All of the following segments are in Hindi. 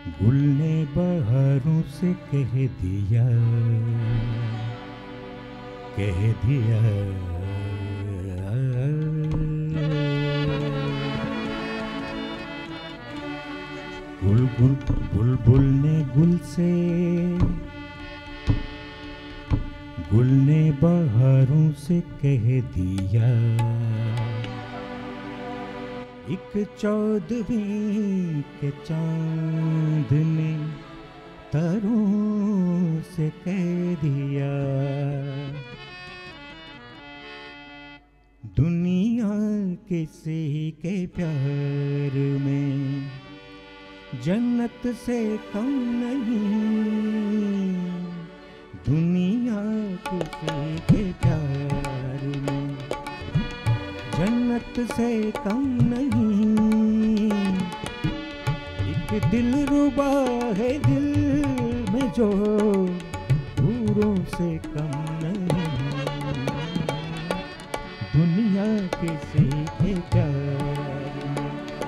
गुल ने बहारों से कह दिया बुलबुल ने गुल ने बहारों से कह दिया, एक चौदहवीं के चांद ने तारों से कह दिया, दुनिया किसी के प्यार में जन्नत से कम नहीं, दुनिया किसी के प्यार में जन्नत से कम नहीं, एक दिल रुबा है दिल में जो दूरों से कम नहीं, दुनिया किसी के प्यार में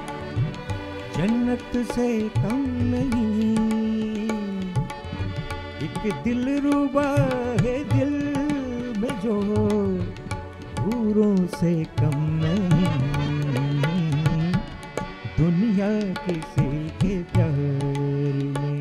जन्नत से कम नहीं, एक दिल रुबा है दिल में जो दूरों से कम नहीं, दुनिया किसी के प्यार में।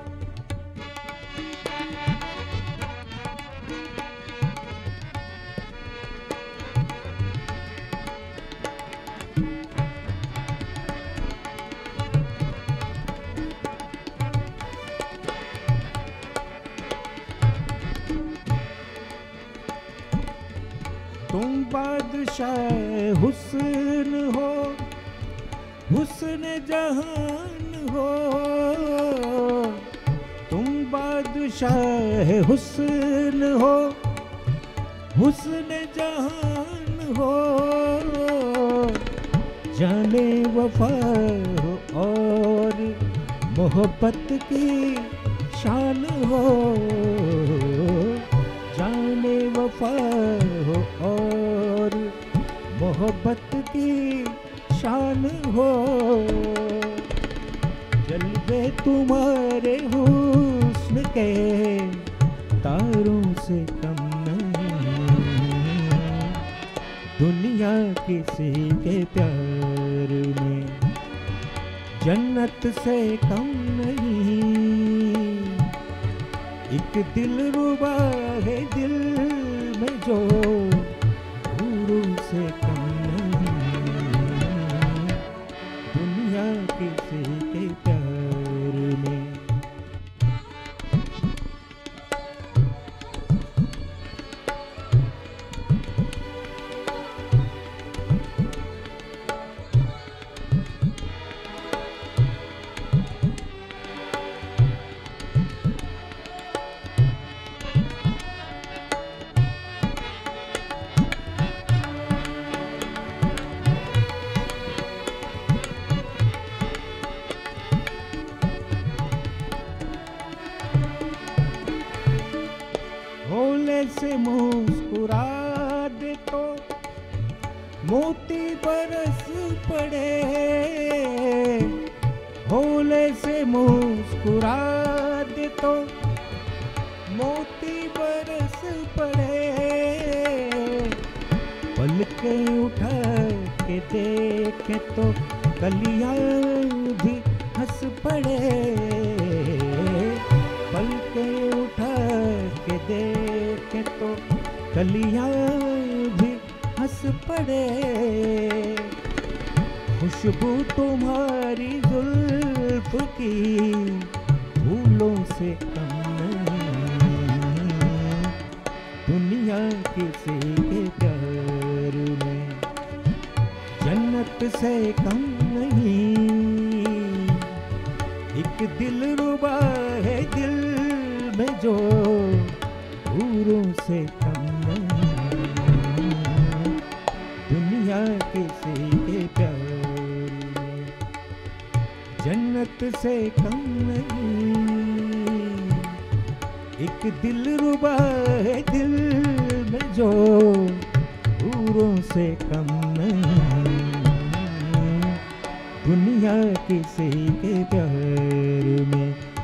तुम बादशाह हुस्न हो, हुस्न जहान हो, तुम बादशाह हुस्न हो, हुस्न जहान हो, जाने वफा हो और मोहब्बत की शान हो, जाने वफा हो और मोहब्बत की शान हो, जलवे तुम्हारे हुस्न के तारों से कम नहीं, दुनिया किसी के प्यार में जन्नत से कम नहीं, एक दिल रुबा है दिल में जो दूरों से कम नहीं, दुनिया किसी के प्यार में। भोले से मुस्कुरा दे तो मोती बरस पड़े, भोले से मुस्कुरा दे तो मोती बरस पड़े, पलकें उठा के देखे तो कलियां भी हंस पड़े, पलकें उठा के देखे तो कलियां भी हंस पड़े, खुशबू तुम्हारी जुल्फ की फूलों से कम नहीं, दुनिया किसी के प्यार में जन्नत से कम नहीं, एक दिल रुबा है दिल में जो दूरों से कम नहीं, दुनिया किसी के प्यार में जन्नत से कम नहीं, एक दिल रुबा है दिल में जो दूरों से कम नहीं, दुनिया किसी के प्यार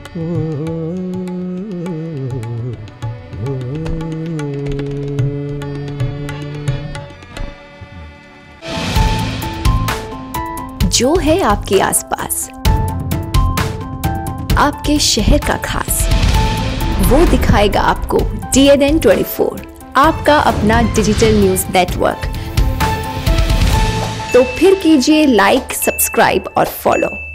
जो है आपके आसपास, आपके शहर का खास, वो दिखाएगा आपको DNN 24, आपका अपना डिजिटल न्यूज नेटवर्क। तो फिर कीजिए लाइक, सब्सक्राइब और फॉलो।